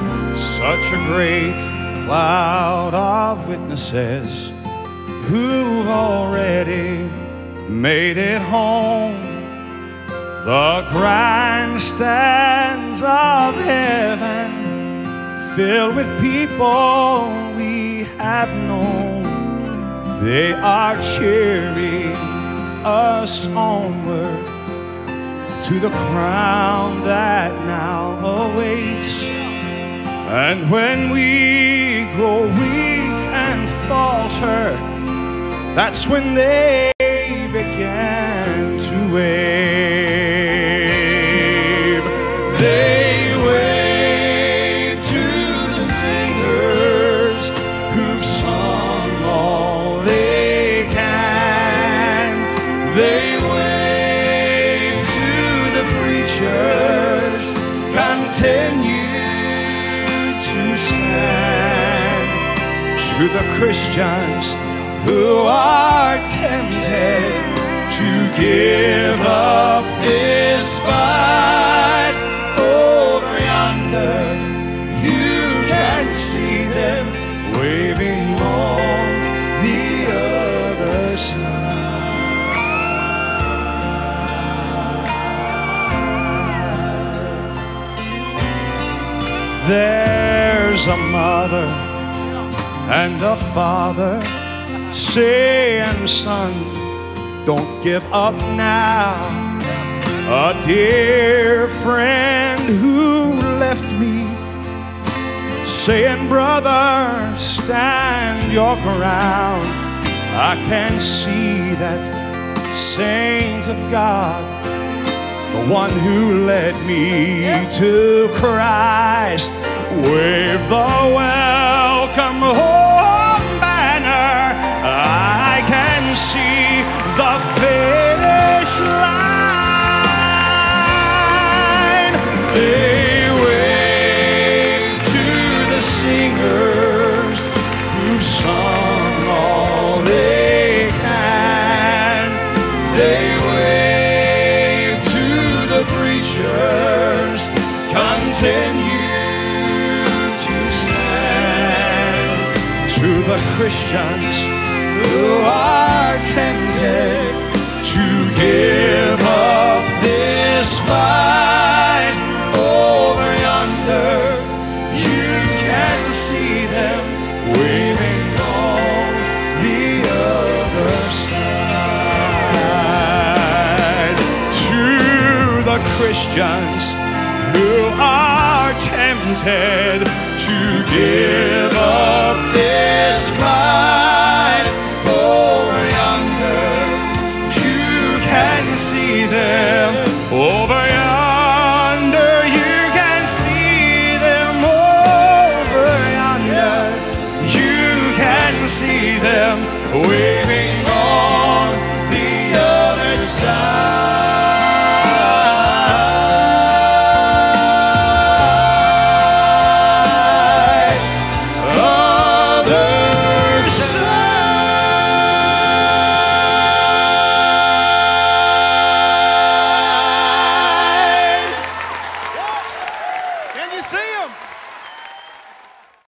Such a great cloud of witnesses who've already made it home. The grandstands of heaven filled with people we have known. They are cheering us onward to the crown that now awaits. And when we grow weak and falter, that's when they began to wave. They wave to the singers who've sung all they can. They wave to the preachers, continue to stand. To the Christians who are tempted to give up this fight, over yonder you can see them waving on the other side. There's a mother and a father saying, son, don't give up now. A dear friend who left me saying, brother, stand your ground. I can see that saint of God, the one who led me to Christ, wave the welcome home banner. I can see the finish line. They wave to the singers who've sung all they can. They wave to the preachers, continue to stand. To the Christians who are tempted to give up this fight, over yonder you can see them waving on the other side. To the Christians who are tempted to give up